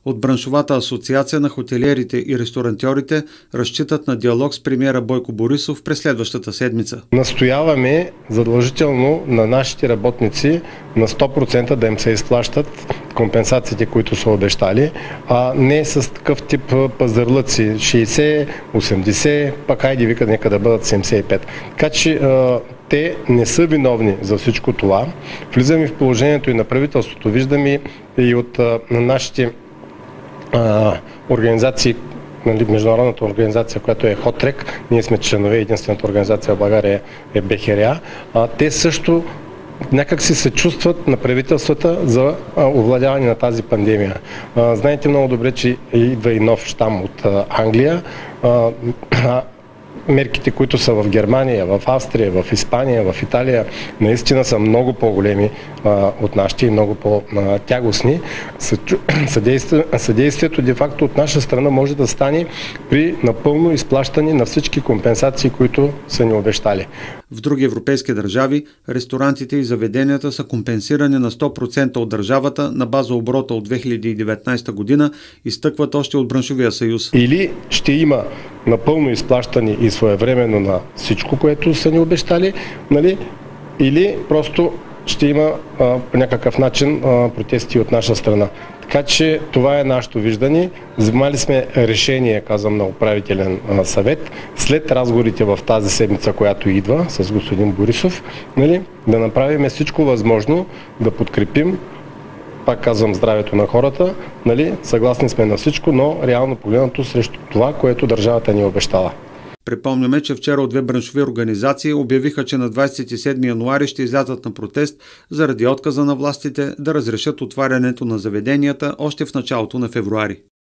От браншовата асоциация на хотелиерите и ресторантьорите разчитат на диалог с премиера Бойко Борисов през следващата седмица. Настояваме задължително на нашите работници на 100% да им се изплащат компенсациите, които са обещали, а не с такъв тип пазарлъци 60, 80, пак хайде викат нека да бъдат 75. Така че те не са виновни за всичко това. Влизаме в положението и на правителството. Виждаме и от нашите организации, международната организация, която е Хотрек, ние сме членове, единствената организация в България е БХРА, те също някак си се чувстват на правителствата за овладяване на тази пандемия. Знаете много добре, че идва и нов щам от Англия. Мерките, които са в Германия, в Австрия, в Испания, в Италия, наистина са много по-големи от нашите и много по-тягостни. Съдействието де-факто от наша страна може да стане при напълно изплащане на всички компенсации, които са ни обещали. В други европейски държави ресторантите и заведенията са компенсирани на 100% от държавата на база оборота от 2019 година, изтъкват още от Браншовия съюз. Или ще има напълно изплащане и своевременно на всичко, което са ни обещали, нали? Или просто ще има по някакъв начин протести от наша страна. Така че това е нашето виждане. Вземали сме решение, казвам, на управителен съвет, след разговорите в тази седмица, която идва с господин Борисов, нали, да направим всичко възможно да подкрепим, пак казвам, здравето на хората. Нали, съгласни сме на всичко, но реално погледнато срещу това, което държавата ни обещала. Припомняме, че вчера от две браншови организации обявиха, че на 27 януари ще излязат на протест заради отказа на властите да разрешат отварянето на заведенията още в началото на февруари.